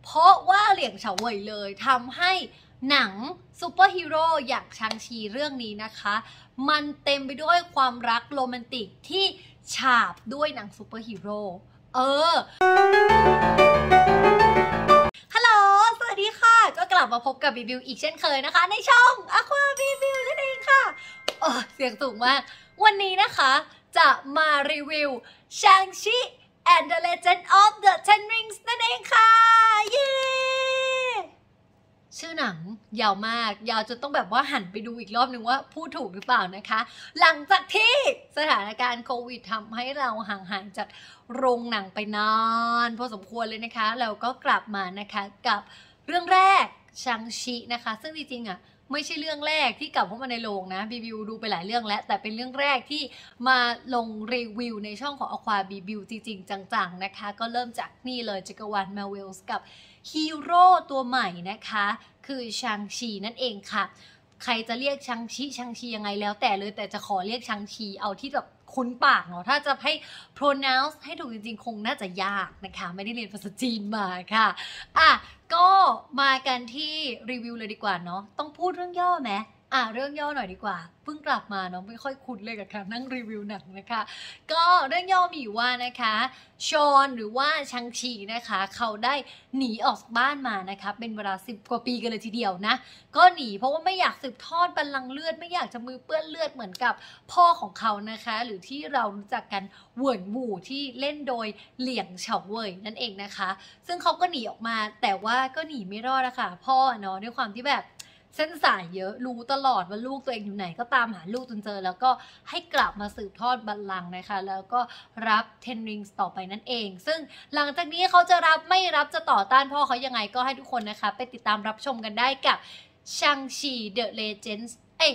เพราะว่าเหลียงเฉาเว่ยเลยทำให้หนังซูเปอร์ฮีโร่อย่างชางชีเรื่องนี้นะคะมันเต็มไปด้วยความรักโรแมนติกที่ฉาบด้วยหนังซูเปอร์ฮีโร่ฮัลโหลสวัสดีค่ะก็กลับมาพบกับบีบิวอีกเช่นเคยนะคะในช่อง Aqua บีบิวนั่นเองค่ะเสียงสูงมากวันนี้นะคะจะมารีวิว Shang-Chi and the Legend of the Ten Rings นั่นเองค่ะเย้ชื่อหนังยาวมากยาวจนต้องแบบว่าหันไปดูอีกรอบนึงว่าพูดถูกหรือเปล่านะคะหลังจากที่สถานการณ์โควิดทำให้เราห่างหายจากโรงหนังไปนานพอสมควรเลยนะคะแล้วก็กลับมานะคะกับเรื่องแรกชังชินะคะซึ่งจริงๆอ่ะไม่ใช่เรื่องแรกที่กลับเข้ามาในโรงนะบีบิวดูไปหลายเรื่องแล้วแต่เป็นเรื่องแรกที่มาลงรีวิวในช่องของ Aqua บีบิวจริงๆจังๆนะคะก็เริ่มจากนี่เลยจักรวาล Marvel กับฮีโร่ตัวใหม่นะคะคือชังชีนั่นเองค่ะใครจะเรียกชังชียังไงแล้วแต่เลยแต่จะขอเรียกชังชีเอาที่แบบคุ้นปากเนาะถ้าจะให้ pronounce ให้ถูกจริงๆคงน่าจะยากนะคะไม่ได้เรียนภาษาจีนมาค่ะก็มากันที่รีวิวเลยดีกว่าเนาะต้องพูดเรื่องย่อไหมเรื่องย่อหน่อยดีกว่าเพิ่งกลับมาเนาะไม่ค่อยคุ้นเลยกับการนั่งรีวิวหนังนะคะก็เรื่องย่อมีอยู่ว่านะคะชอนหรือว่าชังชีนะคะเขาได้หนีออกจากบ้านมานะคะเป็นเวลา10 กว่าปีกันเลยทีเดียวนะก็หนีเพราะว่าไม่อยากสืบทอดบัลลังก์เลือดไม่อยากจะมือเปื้อนเลือดเหมือนกับพ่อของเขานะคะหรือที่เรารู้จักกันเหวินหวูที่เล่นโดยเหลียงเฉาเว่ยนั่นเองนะคะซึ่งเขาก็หนีออกมาแต่ว่าก็หนีไม่รอดนะคะพ่อเนาะด้วยความที่แบบเส้นสายเยอะรู้ตลอดว่าลูกตัวเองอยู่ไหนก็ตามหาลูกจนเจอแล้วก็ให้กลับมาสืบทอดบัลลังก์นะคะแล้วก็รับ Ten Rings ต่อไปนั่นเองซึ่งหลังจากนี้เขาจะรับไม่รับจะต่อต้านพ่อเขายังไงก็ให้ทุกคนนะคะไปติดตามรับชมกันได้กับ Shang-Chi The Legends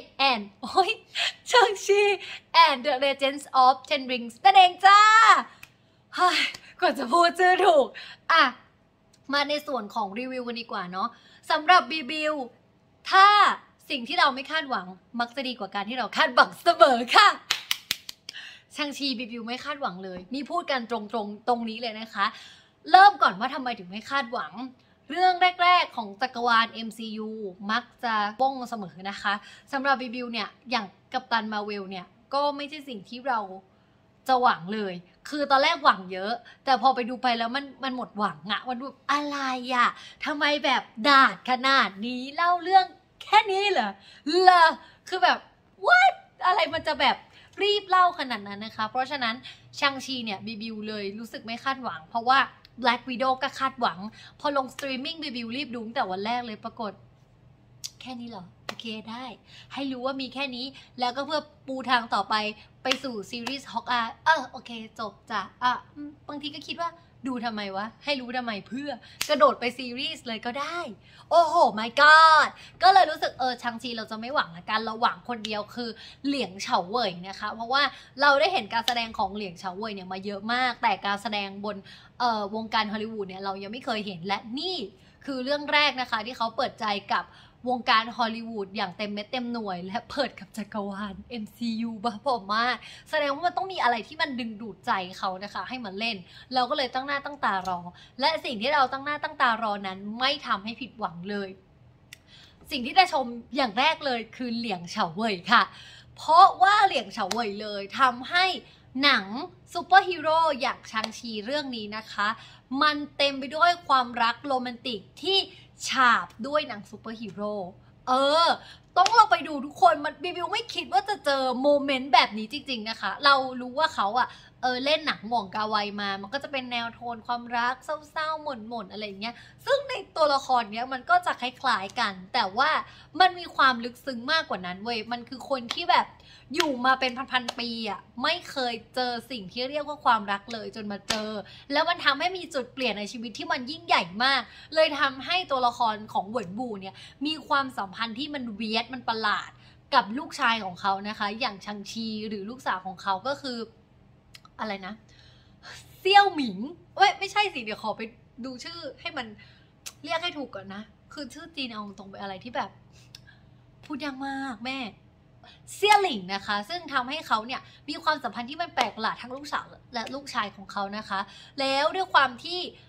Shang-Chi and the Legends of Ten Rings นั่นเองจ้ากว่าจะพูดชื่อถูกมาในส่วนของรีวิวกันดีกว่าเนาะสำหรับบีบิวถ้าสิ่งที่เราไม่คาดหวังมักจะดีกว่าการที่เราคาดหวังเสมอค่ะชังชีบีบิวไม่คาดหวังเลยนี่พูดกันตรงนี้เลยนะคะเริ่มก่อนว่าทำไมถึงไม่คาดหวังเรื่องแรกๆของจักรวาล MCU มักจะบ้งเสมอนะคะสำหรับบีบิวเนี่ยอย่างกัปตันมาร์เวลเนี่ยก็ไม่ใช่สิ่งที่เราจะหวังเลยคือตอนแรกหวังเยอะแต่พอไปดูไปแล้วมันหมดหวังมันดูอะไรทำไมแบบดาดขนาดนี้เล่าเรื่องแค่นี้เหรอคือแบบ what อะไรมันจะแบบรีบเล่าขนาดนั้นนะคะเพราะฉะนั้นชังชีเนี่ยบีบิวเลยรู้สึกไม่คาดหวังเพราะว่า Black Widow ก็คาดหวังพอลงสตรีมมิ่งบีบิวรีบดูตั้งแต่วันแรกเลยปรากฏแค่นี้เหรอโอเคได้ให้รู้ว่ามีแค่นี้แล้วก็เพื่อปูทางต่อไปสู่ซีรีส์ฮอกอายโอเคจบจ้ะบางทีก็คิดว่าดูทำไมวะให้รู้ทำไมเพื่อกระโดดไปซีรีส์เลยก็ได้โอ้โห my god ก็เลยรู้สึกชังชีเราจะไม่หวังละกันเราหวังคนเดียวคือเหลียงเฉาเว่ยนะคะเพราะว่าเราได้เห็นการแสดงของเหลียงเฉาเว่ยเนี่ยมาเยอะมากแต่การแสดงบนวงการฮอลลีวูดเนี่ยเรายังไม่เคยเห็นและนี่คือเรื่องแรกนะคะที่เขาเปิดใจกับวงการฮอลลีวูดอย่างเต็มเม็ดเต็มหน่วยและเปิดกับจักรวาล MCU บ้าบอมากแสดงว่ามันต้องมีอะไรที่มันดึงดูดใจเขานะคะให้มันเล่นเราก็เลยตั้งหน้าตั้งตารอและสิ่งที่เราตั้งหน้าตั้งตารอนั้นไม่ทำให้ผิดหวังเลยสิ่งที่ได้ชมอย่างแรกเลยคือเหลียงเฉาเว่ยค่ะเพราะว่าเหลียงเฉาเว่ยเลยทำให้หนังซูเปอร์ฮีโร่อย่างชางชีเรื่องนี้นะคะมันเต็มไปด้วยความรักโรแมนติกที่ฉาบด้วยหนังซูเปอร์ฮีโร่ต้องลองไปดูทุกคนมันบิวไม่คิดว่าจะเจอโมเมนต์แบบนี้จริงๆนะคะเรารู้ว่าเขาเล่นหนังหม่องกาไวมามันก็จะเป็นแนวโทนความรักเศร้าๆหม่นๆอะไรเงี้ยซึ่งในตัวละครเนี้ยมันก็จะคล้ายๆกันแต่ว่ามันมีความลึกซึ้งมากกว่านั้นเว้ยมันคือคนที่แบบอยู่มาเป็นพันๆปีไม่เคยเจอสิ่งที่เรียกว่าความรักเลยจนมาเจอแล้วมันทำให้มีจุดเปลี่ยนในชีวิตที่มันยิ่งใหญ่มากเลยทำให้ตัวละครของเหวินบูเนี่ยมีความสัมพันธ์ที่มันเวียดมันประหลาดกับลูกชายของเขานะคะอย่างชังชีหรือลูกสาวของเขาก็คืออะไรนะเซี่ยวหมิงไม่ใช่สิเดี๋ยวขอไปดูชื่อให้มันเรียกให้ถูกก่อนนะคือชื่อจีนเอาตรงไปอะไรที่แบบพูดยากมากแม่เซี่ยหลิงนะคะซึ่งทำให้เขาเนี่ยมีความสัมพันธ์ที่มันแปลกประหลาดทั้งลูกสาวและลูกชายของเขานะคะแล้วด้วยความที่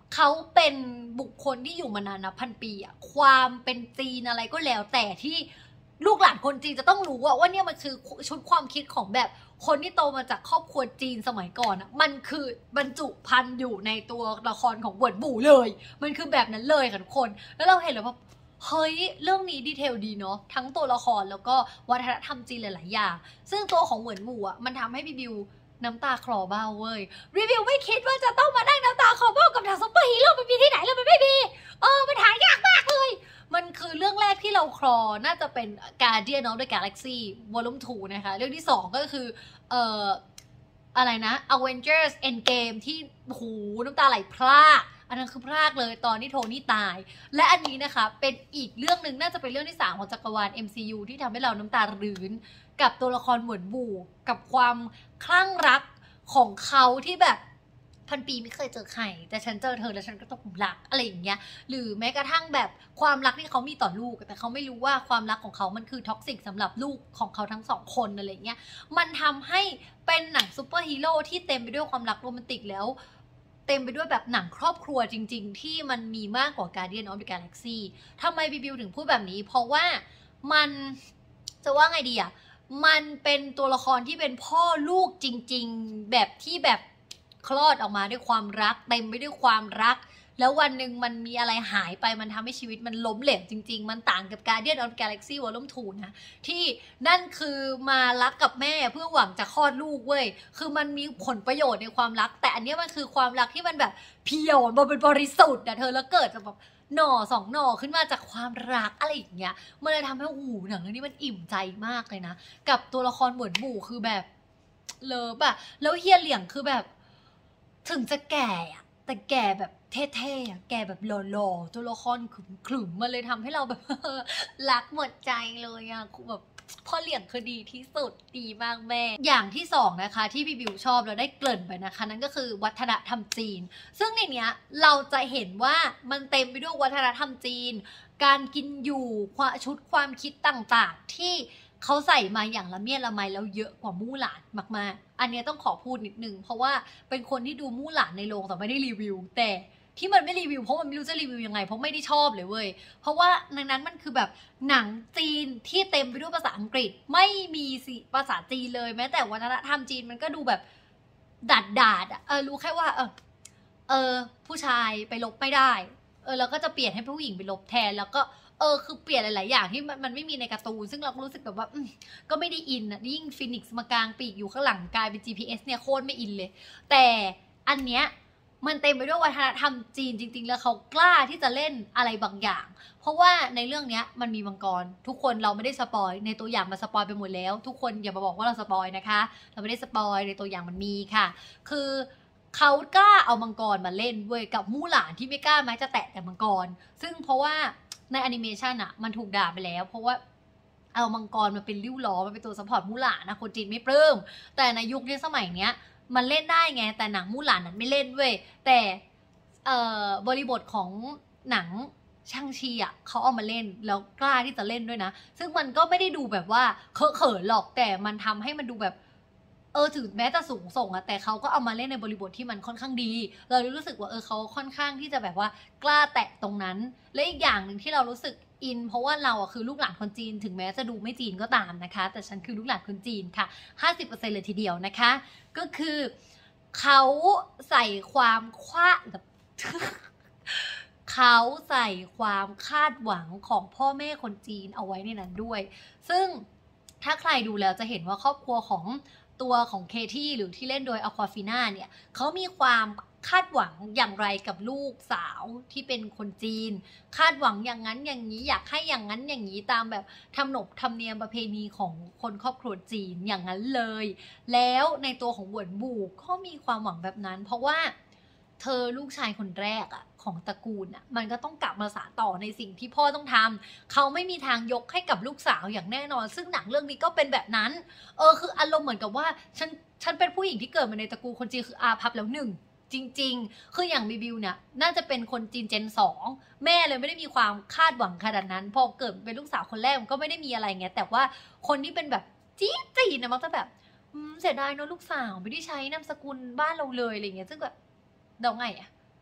เขาเป็นบุคคลที่อยู่มานานนับพันปีอะความเป็นจีนอะไรก็แล้วแต่ที่ลูกหลานคนจีนจะต้องรู้ว่าเนี่ยมันคือชุดความคิดของแบบคนที่โตมาจากครอบครัวจีนสมัยก่อนอะมันคือบรรจุพันอยู่ในตัวละครของเหวินบู่เลยมันคือแบบนั้นเลยค่ะทุกคนแล้วเราเห็นแล้วว่าเฮ้ยเรื่องนี้ดีเทลดีเนาะทั้งตัวละครแล้วก็วัฒนธรรมจีนหลายๆอย่างซึ่งตัวของเหวินบู่อะมันทำให้พี่บิวน้ำตาคลอเบ้าเว้ยรีวิวไม่คิดว่าจะต้องมานั่งน้ำตาคลอเบ้ากับหนังซุปเปอร์ฮีโร่มันมีที่ไหนแล้วมันไม่มีมันหายากมากเลยมันคือเรื่องแรกที่เราคลอน่าจะเป็น Guardian of the Galaxy Volume 2 นะคะเรื่องที่2ก็คืออะไรนะ Avengers Endgame ที่โหน้ำตาไหลพรากอันนั้นคือพรากเลยตอนที่โทนี่ตายและอันนี้นะคะเป็นอีกเรื่องหนึ่งน่าจะเป็นเรื่องที่3ของจักรวาล MCU ที่ทำให้เราน้ำตารื้นกับตัวละครเหวินบู่กับความคลั่งรักของเขาที่แบบพันปีไม่เคยเจอใครแต่ฉันเจอเธอแล้วฉันก็ต้องรักอะไรอย่างเงี้ยหรือแม้กระทั่งแบบความรักที่เขามีต่อลูกแต่เขาไม่รู้ว่าความรักของเขามันคือท็อกซิกสำหรับลูกของเขาทั้ง2คนอะไรเงี้ยมันทำให้เป็นหนังซูเปอร์ฮีโร่ที่เต็มไปด้วยความรักโรแมนติกแล้วเต็มไปด้วยแบบหนังครอบครัวจริงๆที่มันมีมากกว่า Guardian of the Galaxy ทำไมบิวถึงพูดแบบนี้เพราะว่ามันจะว่าไงดีอะมันเป็นตัวละครที่เป็นพ่อลูกจริงๆแบบที่แบบคลอดออกมาด้วยความรักเต็มไปด้วยความรักแล้ววันหนึ่งมันมีอะไรหายไปมันทำให้ชีวิตมันล้มเหลวจริงๆมันต่างกับ Guardian of the Galaxy Volume 2 นะที่นั่นคือมารักกับแม่เพื่อหวังจะคลอดลูกเว้ยคือมันมีผลประโยชน์ในความรักแต่อันนี้มันคือความรักที่มันแบบเพียวมันเป็นบริสุทธิ์นะเธอแล้วเกิดจากแบบหน่อ2 หน่อขึ้นมาจากความรักอะไรอย่างเงี้ยมันเลยทำให้หนังเรื่องนี้มันอิ่มใจมากเลยนะกับตัวละครเหวินบู่คือแบบเลิฟอะแล้วเฮียเหลี่ยงคือแบบถึงจะแก่อะแต่แก่แบบเท่ๆอะแก่แบบหล่อๆตัวละครขรึมๆมันเลยทำให้เราแบบ รักหมดใจเลยอะแบบพ่อเหลี่ยงคือดีที่สุดดีมากแม่อย่างที่2นะคะที่บิวชอบเราได้เกริ่นไปนะคะนั่นก็คือวัฒนธรรมจีนซึ่งในเนี้ยเราจะเห็นว่ามันเต็มไปด้วยวัฒนธรรมจีนการกินอยู่ชุดความคิดต่างๆที่เขาใส่มาอย่างละเมียดละไมแล้วเยอะกว่ามู่หลานมากๆอันนี้ต้องขอพูดนิดนึงเพราะว่าเป็นคนที่ดูมู่หลานในโรงแต่ไม่ได้รีวิวแต่ที่มันไม่รีวิวเพราะมันไม่รู้จะรีวิวยังไงเพราะไม่ได้ชอบเลยเว้ยเพราะว่าในนั้นมันคือแบบหนังจีนที่เต็มไปด้วยภาษาอังกฤษไม่มีภาษาจีนเลยแม้แต่วัฒนธรรมจีนมันก็ดูแบบดาดอะรู้แค่ว่าผู้ชายไปลบไม่ได้แล้วก็จะเปลี่ยนให้ผู้หญิงไปลบแทนแล้วก็คือเปลี่ยนหลายๆอย่างที่มันไม่มีในการ์ตูนซึ่งเราก็รู้สึกแบบว่าก็ไม่ได้อินอะยิ่งฟินิกซ์มากลางปีกอยู่ข้างหลังกลายเป็น GPS เนี่ยโคตรไม่อินเลยแต่อันเนี้ยมันเต็มไปด้วยวัฒนธรรมจีนจริงๆแล้วเขากล้าที่จะเล่นอะไรบางอย่างเพราะว่าในเรื่องนี้มันมีมังกรทุกคนเราไม่ได้สปอยในตัวอย่างมาสปอยไปหมดแล้วทุกคนอย่ามาบอกว่าเราสปอยนะคะเราไม่ได้สปอยในตัวอย่างมันมีค่ะคือเขากล้าเอามังกรมาเล่นเว้ยกับมู่หลานที่ไม่กล้าแม้จะแตะแต่มังกรซึ่งเพราะว่าในแอนิเมชันอะมันถูกด่าไปแล้วเพราะว่าเอามังกรมาเป็นริ้วล้อมันเป็นตัวซัพพอร์ตมู่หลานนะคนจีนไม่ปลื้มแต่ในยุคนี้สมัยเนี้ยมันเล่นได้ไงแต่หนังมู่หลานนั้นไม่เล่นเว้ยแต่บริบทของหนังช่างชีอ่ะเขาเอามาเล่นแล้วกล้าที่จะเล่นด้วยนะซึ่งมันก็ไม่ได้ดูแบบว่าเคอะเขินหรอกแต่มันทำให้มันดูแบบถึงแม้จะสูงส่งอะแต่เขาก็เอามาเล่นในบริบทที่มันค่อนข้างดีเรารู้สึกว่าเขาค่อนข้างที่จะแบบว่ากล้าแตะตรงนั้นและอีกอย่างหนึ่งที่เรารู้สึกอินเพราะว่าเราอะคือลูกหลานคนจีนถึงแม้จะดูไม่จีนก็ตามนะคะแต่ฉันคือลูกหลานคนจีนค่ะ 50% เลยทีเดียวนะคะก็คือเขาใส่ความแบบ เขาใส่ความคาดหวังของพ่อแม่คนจีนเอาไว้ในนั้นด้วยซึ่งถ้าใครดูแล้วจะเห็นว่าครอบครัวของตัวของเคที่หรือที่เล่นโดยอควาฟิน่าเนี่ยเขามีความคาดหวังอย่างไรกับลูกสาวที่เป็นคนจีนคาดหวังอย่างนั้นอย่างนี้อยากให้อย่างนั้นอย่างนี้ตามแบบทำหนบธรรมเนียมประเพณีของคนครอบครัวจีนอย่างนั้นเลยแล้วในตัวของเหวินบูก็มีความหวังแบบนั้นเพราะว่าเธอลูกชายคนแรกอะของตระกูลอะมันก็ต้องกลับมาสานต่อในสิ่งที่พ่อต้องทำเขาไม่มีทางยกให้กับลูกสาวอย่างแน่นอนซึ่งหนังเรื่องนี้ก็เป็นแบบนั้นคืออารมณ์เหมือนกับว่าฉันเป็นผู้หญิงที่เกิดมาในตระกูลคนจีนคืออาภัพแล้วหนึ่งจริงๆคืออย่างบิวเนี่ยน่าจะเป็นคนจีนเจน2แม่เลยไม่ได้มีความคาดหวังขนาดนั้นพอเกิดเป็นลูกสาวคนแรกมันก็ไม่ได้มีอะไรไงแต่ว่าคนที่เป็นแบบจีนนะมักจะแบบเสียดายเนอะลูกสาวไม่ได้ใช้นามสกุลบ้านเราเลยอะไรเงี้ยซึ่งแบบเดาไงอะ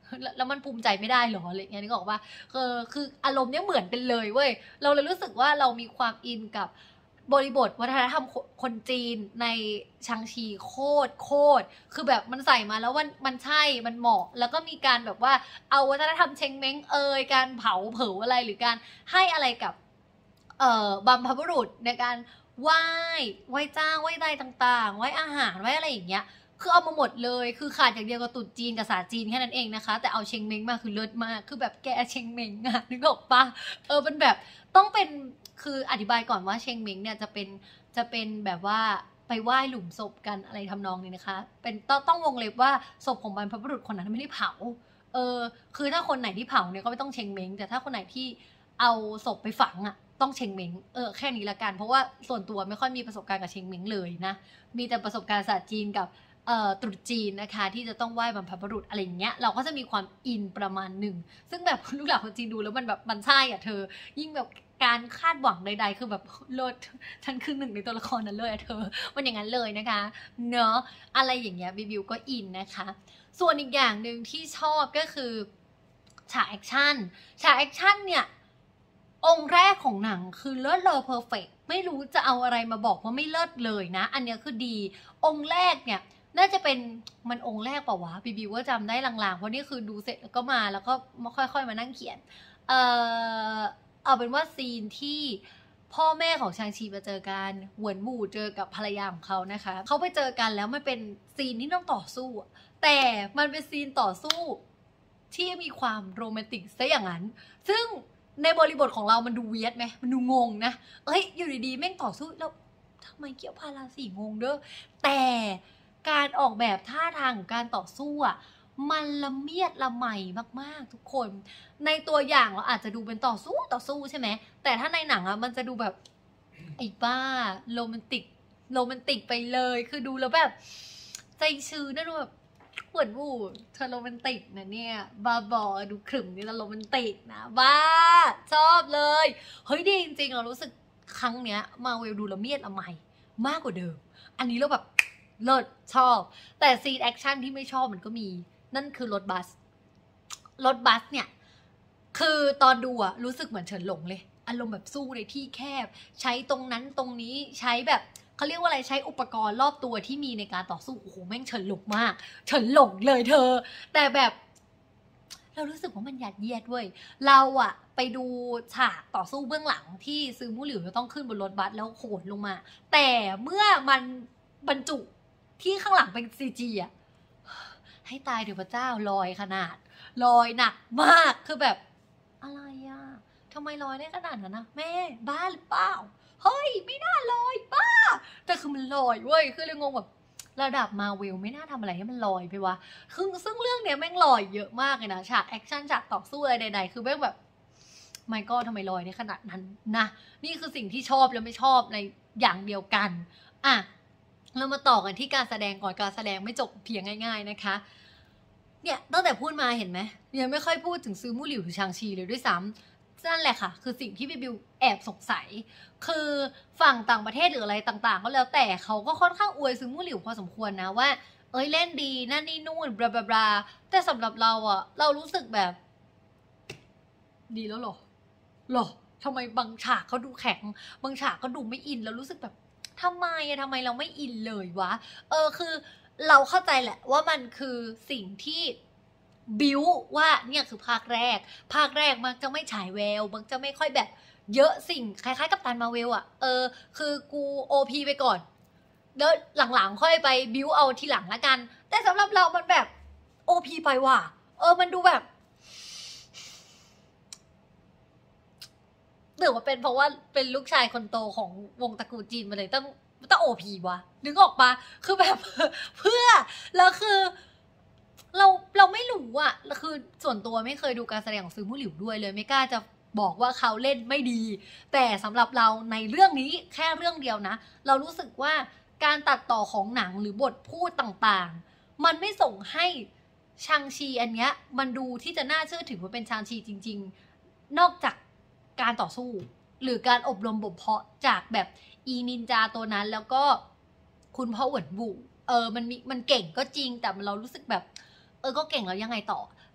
แล้วมันภูมิใจไม่ได้หรออะไรเงี้ยนึกออกว่าคืออารมณ์เนี้ยเหมือนกันเลยเว้ยเราเลยรู้สึกว่าเรามีความอินกับบริบทวัฒนธรรมคนจีนในชังชีโคตรคือแบบมันใส่มาแล้วมันใช่มันเหมาะแล้วก็มีการแบบว่าเอาวัฒนธรรมเชงเม้งการเผาอะไรหรือการให้อะไรกับบัมพบุรุษในการไหว้เจ้าไหว้ใดต่างๆไหว้อาหารไหว้อะไรอย่างเงี้ยคือเอามาหมดเลยคือขาดอย่างเดียวกับตุ๊ดจีนกับศาสตร์จีนแค่นั้นเองนะคะแต่เอาเชงเม้งมาคือเลิศมากคือแบบแกเชงเม้งอะนึกออกปะมันแบบต้องเป็นคืออธิบายก่อนว่าเชงเม้งเนี่ยจะเป็นแบบว่าไปไหว้หลุมศพกันอะไรทำนองนี้นะคะเป็นต้องวงเล็บว่าศพของบรรพบุรุษคนนั้นไม่ได้เผาคือถ้าคนไหนที่เผาเนี่ยก็ไม่ต้องเชงเม้งแต่ถ้าคนไหนที่เอาศพไปฝังอะต้องเชงเม้งแค่นี้ละกันเพราะว่าส่วนตัวไม่ค่อยมีประสบการณ์กับเชงเม้งเลยนะมีแต่ประสบการณ์ศาสตร์จีนกับตรุษจีนนะคะที่จะต้องไหว้บรรพบุรุษอะไรอย่างเงี้ยเราก็จะมีความอินประมาณหนึ่งซึ่งแบบลูกหลานคนจีนดูแล้วมันแบบมันใช่อ่ะเธอยิ่งแบบการคาดหวังใดๆคือแบบเลิศฉันคือหนึ่งในตัวละครนั้นเลยอะเธอมันอย่างนั้นเลยนะคะเนาะอะไรอย่างเงี้ยบิวก็อินนะคะส่วนอีกอย่างหนึ่งที่ชอบก็คือฉากแอคชั่นเนี่ยองค์แรกของหนังคือเลิศเลอเพอร์เฟกต์ไม่รู้จะเอาอะไรมาบอกว่าไม่เลิศเลยนะอันเนี้ยคือดีองค์แรกเนี่ยน่าจะเป็นมันองค์แรกเปล่าวะบิวว่าจำได้ลางๆเพราะนี่คือดูเสร็จแล้วก็มาแล้วก็ค่อยๆมานั่งเขียนเอาเป็นว่าซีนที่พ่อแม่ของชางชีมาเจอกันหวนหมู่เจอกับภรรยาของเขานะคะเขาไปเจอกันแล้วมันเป็นซีนที่ต้องต่อสู้แต่มันเป็นซีนต่อสู้ที่มีความโรแมนติกซะอย่างนั้นซึ่งในบริบทของเรามันดูเวียดไหมมันดูงงนะอยู่ดีๆแม่งต่อสู้แล้วทำไมเกี่ยวพาราสีงงเด้อแต่การออกแบบท่าทางของการต่อสู้มันละเมียดละไมมากๆทุกคนในตัวอย่างเราอาจจะดูเป็นต่อสู้ใช่ไหมแต่ถ้าในหนังมันจะดูแบบไอ้บ้าโรแมนติกไปเลยคือดูแล้วแบบใจชื้นนะดูแบบปวดบูดเธอโรแมนติกนะเนี่ยบ้าบอดูขรึมนี่แล้วโรแมนติกนะบ้าชอบเลยเฮ้ยดีจริงๆเรารู้สึกครั้งเนี้ยมาเวลดูละเมียดละไมมากกว่าเดิมอันนี้เราแบบเลิศชอบแต่ซีนแอคชั่นที่ไม่ชอบมันก็มีนั่นคือรถบัสเนี่ยคือตอนดูรู้สึกเหมือนเฉินหลงเลยอารมณ์แบบสู้ในที่แคบใช้ตรงนั้นตรงนี้ใช้แบบเขาเรียกว่าอะไรใช้อุปกรณ์รอบตัวที่มีในการต่อสู้โอ้โหแม่งเฉินหลงมากเฉินหลงเลยเธอแต่แบบเรารู้สึกว่ามันยัดเยียดเว้ยเราไปดูฉากต่อสู้เบื้องหลังที่ซือมู่หลิวจะต้องขึ้นบนรถบัสแล้วโขนลงมาแต่เมื่อมันบรรจุที่ข้างหลังเป็นซีจีให้ตายเถอะพระเจ้าลอยขนาดลอยหนักมากคือแบบอะไรทำไมลอยได้ขนาดนั้นนะแม่บ้าหรือเปล่าเฮ้ยไม่น่าลอยบ้าแต่คือมันลอยเว้ยคือเลยงงแบบระดับมาเวลไม่น่าทำอะไรให้มันลอยไปวะซึ่งเรื่องเนี้ยแม่งลอยเยอะมากเลยนะฉากแอคชั่นฉากต่อสู้อะไรใดๆคือแม่งแบบไม่ก็ทำไมลอยได้ขนาดนั้นนะนี่คือสิ่งที่ชอบและไม่ชอบในอย่างเดียวกันเรามาต่อกันที่การแสดงก่อนการแสดงไม่จบเพียงง่ายๆนะคะเนี่ยตั้งแต่พูดมาเห็นไหมยังไม่ค่อยพูดถึงซื้อมู่หลิวหรือชางชีเลยด้วยซ้ำนั่นแหละค่ะคือสิ่งที่บิวแอบสงสัยคือฝั่งต่างประเทศหรืออะไรต่างๆก็แล้วแต่เขาก็ค่อนข้างอวยซื้อมู่หลิวพอสมควรนะว่าเล่นดีนั่นนี่นู่นบลาบลาบลาแต่สำหรับเราเรารู้สึกแบบดีแล้วหรอทำไมบางฉากเขาดูแข็งบางฉากก็ดูไม่อินแล้วรู้สึกแบบทำไมเราไม่อินเลยวะคือเราเข้าใจแหละว่ามันคือสิ่งที่บิวว่าเนี่ยคือภาคแรกมันจะไม่ฉายแววมันจะไม่ค่อยแบบเยอะสิ่งคล้ายๆกับตันมาเวลคือกูโอพีไปก่อนแล้วหลังๆค่อยไปบิวเอาทีหลังละกันแต่สำหรับเรามันแบบโอพีไปว่ะมันดูแบบหรือว่าเป็นเพราะว่าเป็นลูกชายคนโตของวงตระกูลจีนมาเลยต้องโอพีวะนึกออกปะคือแบบเพื่อแล้วคือเราไม่รู้คือส่วนตัวไม่เคยดูการแสดงของซื้อมู่หลิวด้วยเลยไม่กล้าจะบอกว่าเขาเล่นไม่ดีแต่สำหรับเราในเรื่องนี้แค่เรื่องเดียวนะเรารู้สึกว่าการตัดต่อของหนังหรือบทพูดต่างๆมันไม่ส่งให้ชางชีอันเนี้ยมันดูที่จะน่าเชื่อถือว่าเป็นชางชีจริงๆนอกจากการต่อสู้หรือการอบรมบ่มเพาะจากแบบอีนินจาตัวนั้นแล้วก็คุณพ่อหวนบูมันเก่งก็จริงแต่เรารู้สึกแบบก็เก่งแล้วยังไงต่อ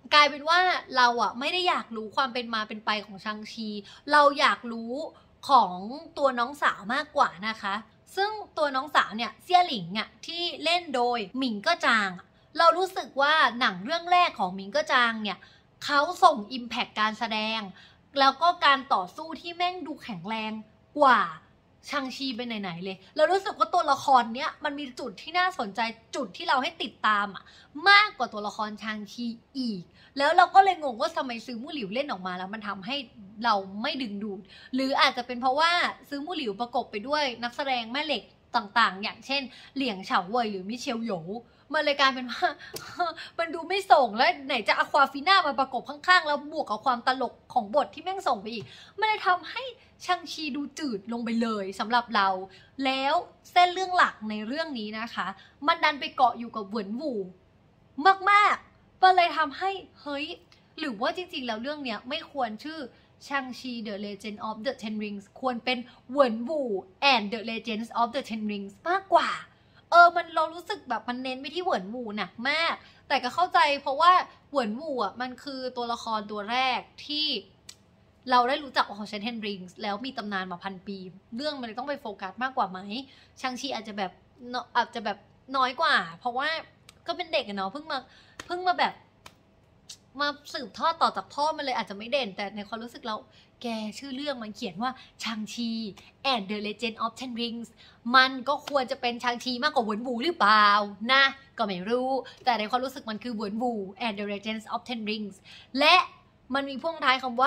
กลายเป็นว่าเราอะไม่ได้อยากรู้ความเป็นมาเป็นไปของชังชีเราอยากรู้ของตัวน้องสาวมากกว่านะคะซึ่งตัวน้องสาวเนี่ยเซี่ยหลิงอะที่เล่นโดยหมิงเก็จางเรารู้สึกว่าหนังเรื่องแรกของหมิงเก็จางเนี่ยเขาส่ง impact การแสดงแล้วก็การต่อสู้ที่แม่งดูแข็งแรงกว่าชังชีไปไหนๆเลยเรารู้สึกว่าตัวละครเนี้ยมันมีจุดที่น่าสนใจจุดที่เราให้ติดตามอะมากกว่าตัวละครชังชีอีกแล้วเราก็เลยงงว่าทำไมซื้อมู่หลิวเล่นออกมาแล้วมันทำให้เราไม่ดึงดูดหรืออาจจะเป็นเพราะว่าซื้อมู่หลิวประกบไปด้วยนักแสดงแม่เหล็กต่างๆอย่างเช่นเหลียงเฉาเว่ยหรือมิเชลโหยมันเลยกลายเป็นว่า มันดูไม่ส่งแล้วไหนจะอควาฟิน่ามาประกบข้างๆแล้วบวกกับความตลกของบทที่แม่งส่งไปอีกมันเลยทำให้ชังชีดูจืดลงไปเลยสำหรับเราแล้วเส้นเรื่องหลักในเรื่องนี้นะคะมันดันไปเกาะอยู่กับเหวินหวูมากๆมันเลยทำให้เฮ้ยหรือว่าจริงๆแล้วเรื่องเนี้ยไม่ควรชื่อชังชี The Legend of the Ten Rings ควรเป็นเหวินหวู and the Legends of the Ten Rings มากกว่ามันเรารู้สึกแบบมันเน้นไปที่เหวินหวูหนักมากแต่ก็เข้าใจเพราะว่าเหวินหวูอ่ะมันคือตัวละครตัวแรกที่เราได้รู้จักของเชนเทนริงส์แล้วมีตำนานมา1,000 ปีเรื่องมันเลยต้องไปโฟกัสมากกว่าไหมชังชีอาจจะแบบน้อยกว่าเพราะว่าก็เป็นเด็กอะเนาะเพิ่งมาแบบมาสืบทอดต่อจากพ่อมันเลยอาจจะไม่เด่นแต่ในความรู้สึกเราแกชื่อเรื่องมันเขียนว่าชังชี and the Legend of Ten Rings มันก็ควรจะเป็นชังชีมากกว่าเหวินหวูหรือเปล่านะก็ไม่รู้แต่ในความรู้สึกมันคือเหวินหวู and the Legends of Ten Rings และมันมีพ่วงท้ายคำว่า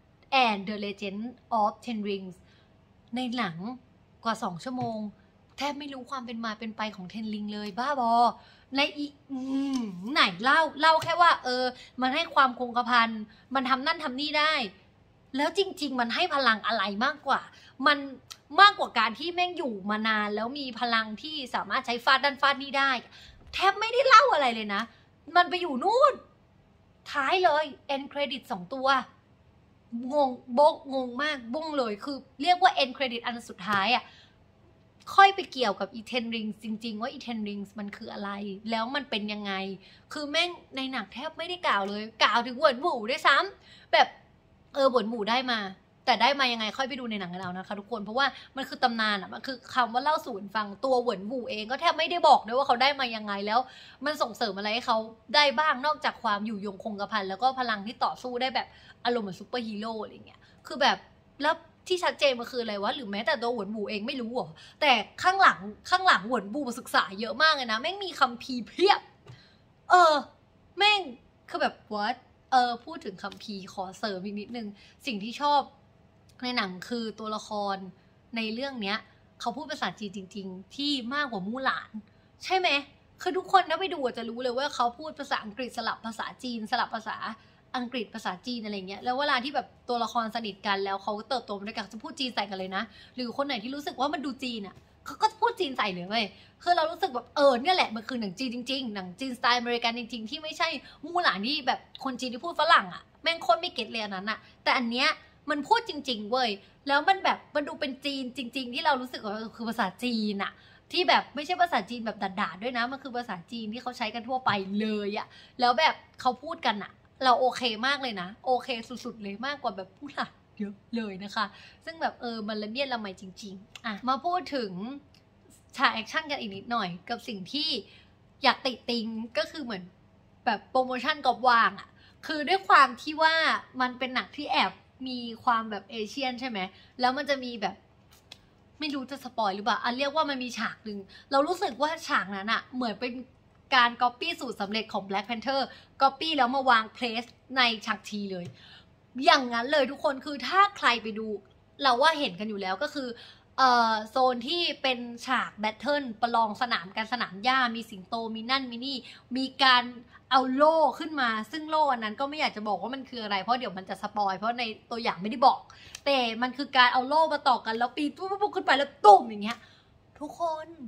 and the Legend of Ten Rings ในหนังกว่า2 ชั่วโมงแทบไม่รู้ความเป็นมาเป็นไปของเทนริงเลยบ้าบอในไหนเล่าแค่ว่ามันให้ความคงกระพันมันทำนั่นทำนี่ได้แล้วจริงๆมันให้พลังอะไรมากกว่ามันมากกว่าการที่แม่งอยู่มานานแล้วมีพลังที่สามารถใช้ฟาดด้านฟาดนี่ได้แทบไม่ได้เล่าอะไรเลยนะมันไปอยู่นู่นท้ายเลย end credit 2 ตัวงงมากบุ้งเลยคือเรียกว่า end credit อันสุดท้ายอ่ะค่อยไปเกี่ยวกับอีเทนริงจริงๆว่าอีเทนริงมันคืออะไรแล้วมันเป็นยังไงคือแม่งในหนังแทบไม่ได้กล่าวเลยกล่าวถึงเหวินหวูด้วยซ้ำแบบเหวินหวูได้มาแต่ได้มายังไงค่อยไปดูในหนังกันเอานะคะทุกคนเพราะว่ามันคือตำนานอ่ะมันคือคำว่าเล่าสู่ฟังตัวเหวินหวูเองก็แทบไม่ได้บอกด้วยว่าเขาได้มายังไงแล้วมันส่งเสริมอะไรให้เขาได้บ้างนอกจากความอยู่ยงคงกระพันแล้วก็พลังที่ต่อสู้ได้แบบอารมณ์เหมือนซูเปอร์ฮีโร่อะไรเงี้ยคือแบบแล้วที่ชัดเจนมันคืออะไรวะหรือแม้แต่ตัวเหวินหวูเองไม่รู้หรอแต่ข้างหลังเหวินหวูศึกษาเยอะมากเลยนะแม่งมีคัมภีร์เพียบแม่งคือแบบwhatพูดถึงคัมภีร์ขอเสริมอีกนิดนึงสิ่งที่ชอบในหนังคือตัวละครในเรื่องเนี้ยเขาพูดภาษาจีนจริงๆที่มากกว่ามู่หลานใช่ไหมคือทุกคนถ้าไปดูจะรู้เลยว่าเขาพูดภาษาอังกฤษสลับภาษาจีนสลับภาษาอังกฤษภาษาจีนอะไรเงี้ยแล้วเวลาที่แบบตัวละครสนิทกันแล้วเขาเติบโตมาด้วยกันจะพูดจีนใส่กันเลยนะหรือคนไหนที่รู้สึกว่ามันดูจีนอ่ะเขาก็พูดจีนใส่เลยเว้ยคือเรารู้สึกแบบเนี่ยแหละมันคือหนังจีนจริงๆหนังจีนสไตล์อเมริกันจริงๆที่ไม่ใช่มู่หลานที่แบบคนจีนที่พูดฝรั่งอ่ะแม่งโคตรไม่เก็ตเลยอันนั้นอ่ะแต่อันเนี้ยมันพูดจริงๆเว้ยแล้วมันแบบมันดูเป็นจีนจริงๆที่เรารู้สึกว่าคือภาษาจีนอ่ะที่แบบไม่ใช่ภาษาจีนแบบด่าๆด้วยนะมันคือภาษาจีนที่เขาใช้กันทั่วไปเลยอ่ะแล้วแบบเขาพูดกันอ่ะเราโอเคมากเลยนะโอเคสุดๆเลยมากกว่าแบบผู้หลักเยอะเลยนะคะซึ่งแบบมันละเมียดละไมจริงๆอ่ะมาพูดถึงฉากแอคชั่นกันอีกนิดหน่อยกับสิ่งที่อยากติติงก็คือเหมือนแบบโปรโมชั่นกอบวางอ่ะคือด้วยความที่ว่ามันเป็นหนังที่แอบมีความแบบเอเชียนใช่ไหมแล้วมันจะมีแบบไม่รู้จะสปอยหรือเปล่าเรียกว่ามันมีฉากหนึ่งเรารู้สึกว่าฉากนั้นอะเหมือนเป็นการก๊อปปี้สูตรสำเร็จของ Black Panther ก๊อปปี้แล้วมาวางเพลสในฉากทีเลยอย่างนั้นเลยทุกคนคือถ้าใครไปดูเราว่าเห็นกันอยู่แล้วก็คือโซนที่เป็นฉากแบทเทิลประลองสนามกันสนามหญ้ามีสิงโตมีนั่นมีนี่มีการเอาโล่ขึ้นมาซึ่งโล่อันนั้นก็ไม่อยากจะบอกว่ามันคืออะไรเพราะเดี๋ยวมันจะสปอยเพราะในตัวอย่างไม่ได้บอกแต่มันคือการเอาโล่มาต่อกันแล้วปีนปุ๊บขึ้นไปแล้วตุ้มอย่างเงี้ยทุกคน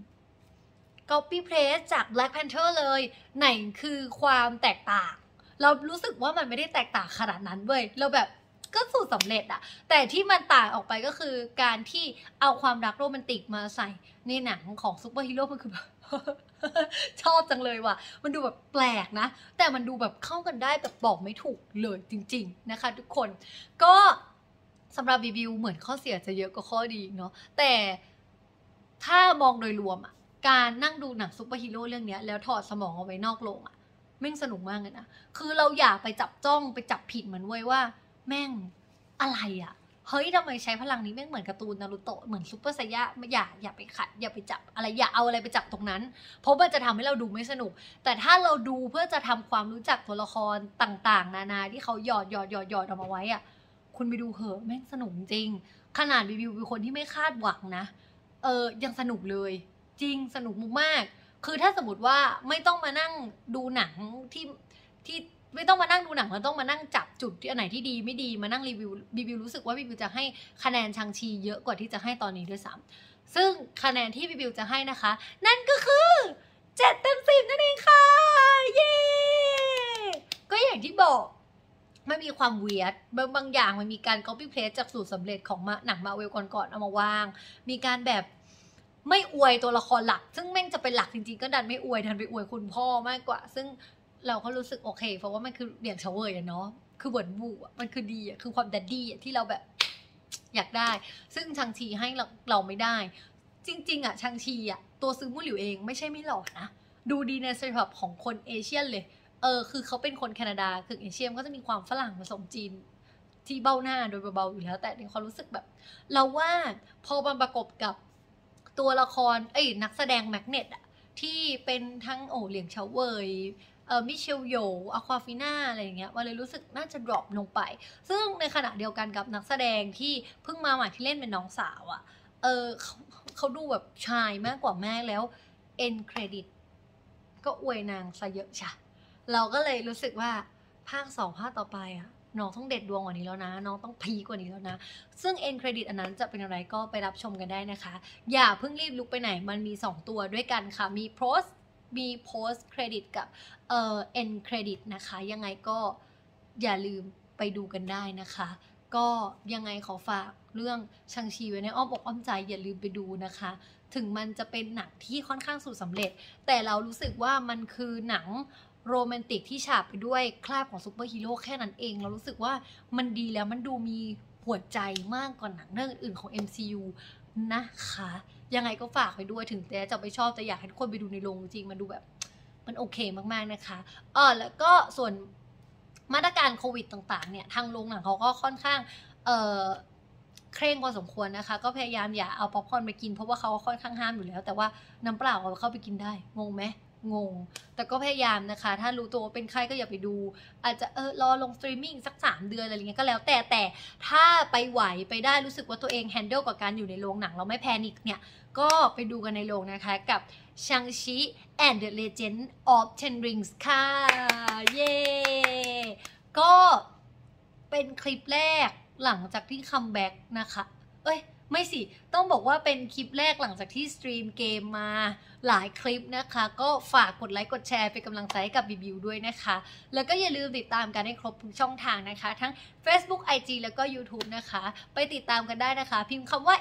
copy paste จาก Black Panther เลยไหนคือความแตกต่างเรารู้สึกว่ามันไม่ได้แตกต่างขนาดนั้นเว้ยเราแบบก็สูตรสำเร็จอะแต่ที่มันต่างออกไปก็คือการที่เอาความรักโรแมนติกมาใส่ในหนังของซูเปอร์ฮีโร่มันคือแบบชอบจังเลยว่ะมันดูแบบแปลกนะแต่มันดูแบบเข้ากันได้แบบบอกไม่ถูกเลยจริงๆนะคะทุกคนก็สำหรับรีวิวเหมือนข้อเสียจะเยอะกว่าข้อดีเนาะแต่ถ้ามองโดยรวมอะการนั่งดูหนังซุปเปอร์ฮีโร่เรื่องนี้แล้วถอดสมองเอาไว้นอกโรงอะแม่งสนุกมากเลยนะคือเราอยากไปจับจ้องไปจับผิดมันไว้ว่าแม่งอะไรอะเฮ้ยทำไมใช้พลังนี้แม่งเหมือนการ์ตูนนารูโตะเหมือนซุปเปอร์ไซยะอย่าไปขัดอย่าไปจับอะไรอย่าเอาอะไรไปจับตรงนั้นเพราะมันจะทำให้เราดูไม่สนุกแต่ถ้าเราดูเพื่อจะทำความรู้จักตัวละครต่างๆนานาที่เขาหยอดออกมาไว้อะคุณไปดูเหอะแม่งสนุกจริงขนาดรีวิวเป็นคนที่ไม่คาดหวังนะยังสนุกเลยจริงสนุกมากคือถ้าสมมติว่าไม่ต้องมานั่งดูหนังที่ไม่ต้องมานั่งดูหนังแล้วต้องมานั่งจับจุดที่อันไหนที่ดีไม่ดีมานั่งรีวิวรู้สึกว่ารีวิวจะให้คะแนนชังชีเยอะกว่าที่จะให้ตอนนี้ด้วยซ้ำซึ่งคะแนนที่รีวิวจะให้นะคะ นั่นก็คือ7 เต็ม 10นั่นเองค่ะเย้ก็อย่างที่บอกมันมีความเวียดบางอย่างมันมีการ copy paste จากสูตรสำเร็จของหนังมาเวลก่อนๆเอามาวางมีการแบบไม่อวยตัวละครหลักซึ่งแม่งจะเป็นหลักจริงๆก็ดันไม่อวยดันไปอวยคุณพ่อมากกว่าซึ่งเราก็รู้สึกโอเคเพราะว่ามันคือเดี่ยงเฉวยอะเนาะคือเหมือนบูอะมันคือดีอะคือความแดดดี้อะที่เราแบบอยากได้ซึ่งชังชีให้เราไม่ได้จริงๆอะชังชีอะตัวซื้อมู่หลิวเองไม่ใช่ไม่หล่อนะดูดีในสภาพของคนเอเชียนเลยคือเขาเป็นคนแคนาดาคือเอเชียก็จะมีความฝรั่งผสมจีนที่เบ้าหน้าโดยเบาๆอยู่แล้วแต่ในความรู้สึกแบบเราว่าพอมันประกบกับตัวละครนักแสดงแมกเนตอะที่เป็นทั้งเหลียงเฉาเวยมิเชลโยอควาฟิน่าอะไรอย่างเงี้ยว่าเลยรู้สึกน่าจะดรอปลงไปซึ่งในขณะเดียวกันกับนักแสดงที่เพิ่งมาใหม่ที่เล่นเป็นน้องสาวอะเขาดูแบบชายมากกว่าแม่แล้วเอ็นเครดิตก็อวยนางซะเยอะจ้ะเราก็เลยรู้สึกว่าภาค2ภาคต่อไปอะน้องต้องเด็ดดวงกว่านี้แล้วนะน้องต้องพีกว่านี้แล้วนะซึ่งเอ็นเครดิตอันนั้นจะเป็นอะไรก็ไปรับชมกันได้นะคะอย่าเพิ่งรีบลุกไปไหนมันมี2ตัวด้วยกันค่ะมีโพสเครดิตกับend credit นะคะยังไงก็อย่าลืมไปดูกันได้นะคะก็ยังไงขอฝากเรื่องชังชีไว้ในอ้อมอกอ้อมใจอย่าลืมไปดูนะคะถึงมันจะเป็นหนังที่ค่อนข้างสูตรสำเร็จแต่เรารู้สึกว่ามันคือหนังโรแมนติกที่ฉาบไปด้วยคราบของซูเปอร์ฮีโร่แค่นั้นเองเรารู้สึกว่ามันดีแล้วมันดูมีหัวใจมากกว่าหนังเรื่องอื่นของ MCU นะคะยังไงก็ฝากไปด้วยถึงแต่จะไม่ชอบแต่อยากให้ทุกคนไปดูในโรงจริงมันดูแบบมันโอเคมากๆนะคะแล้วก็ส่วนมาตรการโควิดต่างๆเนี่ยทางโรงหนังเขาก็ค่อนข้างเคร่งพอสมควรนะคะก็พยายามอย่าเอาป๊อปคอร์นไปกินเพราะว่าเขาค่อนข้างห้ามอยู่แล้วแต่ว่าน้ำเปล่าเอาเข้าไปกินได้งงไหมงงแต่ก็พยายามนะคะถ้ารู้ตัวว่าเป็นไข้ก็อย่าไปดูอาจจะรอลงสตรีมมิ่งสัก3 เดือนอะไรเงี้ยก็แล้วแต่ถ้าไปไหวไปได้รู้สึกว่าตัวเองแฮนเดิลกับการอยู่ในโรงหนังเราไม่แพนิคเนี่ยก็ไปดูกันในโรงนะคะกับ Shang-Chi and the Legend of Ten Rings ค่ะเย้ก็เป็นคลิปแรกหลังจากที่คัมแบ็กนะคะไม่สิต้องบอกว่าเป็นคลิปแรกหลังจากที่สตรีมเกมมาหลายคลิปนะคะก็ฝากกดไลค์กดแชร์เป็นกำลังใจให้กับบิวด้วยนะคะแล้วก็อย่าลืมติดตามกันให้ครบทุกช่องทางนะคะทั้ง Facebook IG แล้วก็ YouTube นะคะไปติดตามกันได้นะคะพิมพ์คำว่า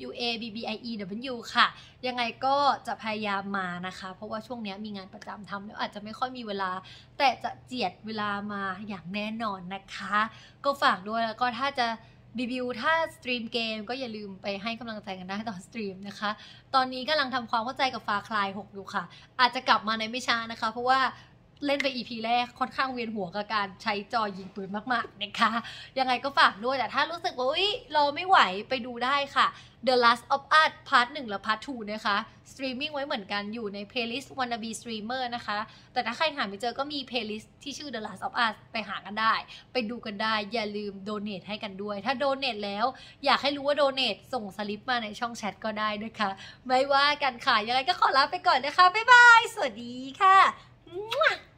AQUABBIEW ค่ะยังไงก็จะพยายามมานะคะเพราะว่าช่วงนี้มีงานประจำทำแล้วอาจจะไม่ค่อยมีเวลาแต่จะเจียดเวลามาอย่างแน่นอนนะคะก็ฝากด้วยแล้วก็ถ้าจะรีวิวถ้าสตรีมเกมก็อย่าลืมไปให้กำลังใจกันได้ตอนสตรีมนะคะตอนนี้กำลังทำความเข้าใจกับฟาคลาย6อยู่ค่ะอาจจะกลับมาในไม่ช้านะคะเพราะว่าเล่นไป EP แรกค่อนข้างเวียนหัวกับการใช้จอยิงปืนมากๆนะคะยังไงก็ฝากด้วยแต่ถ้ารู้สึกว่ารอไม่ไหวไปดูได้ค่ะ The Last of Us Part 1 และ Part 2 นะคะสตรีมมิ่งไว้เหมือนกันอยู่ใน playlist wannabe streamer นะคะแต่ถ้าใครหาไม่เจอก็มี playlist ที่ชื่อ The Last of Us ไปหากันได้ไปดูกันได้อย่าลืม donate ให้กันด้วยถ้า donate แล้วอยากให้รู้ว่า donate ส่งสลิปมาในช่องแชทก็ได้นะคะไม่ว่ากันค่ะยังไงก็ขอลาไปก่อนนะคะบ๊ายบายสวัสดีค่ะ